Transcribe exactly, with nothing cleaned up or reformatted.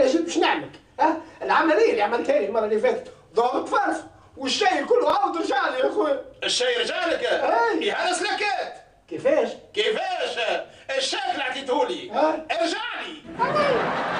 انا جيت باش نعملك. ها العمليه اللي عملتها لي المره اللي فاتت ضغط فرف والشاي كله عاود رجع لي يا خويا. الشاي رجع لك؟ اي هذا سلكات. كيفاش؟ كيفاش؟ الشاي اللي عطيته لي رجع لي.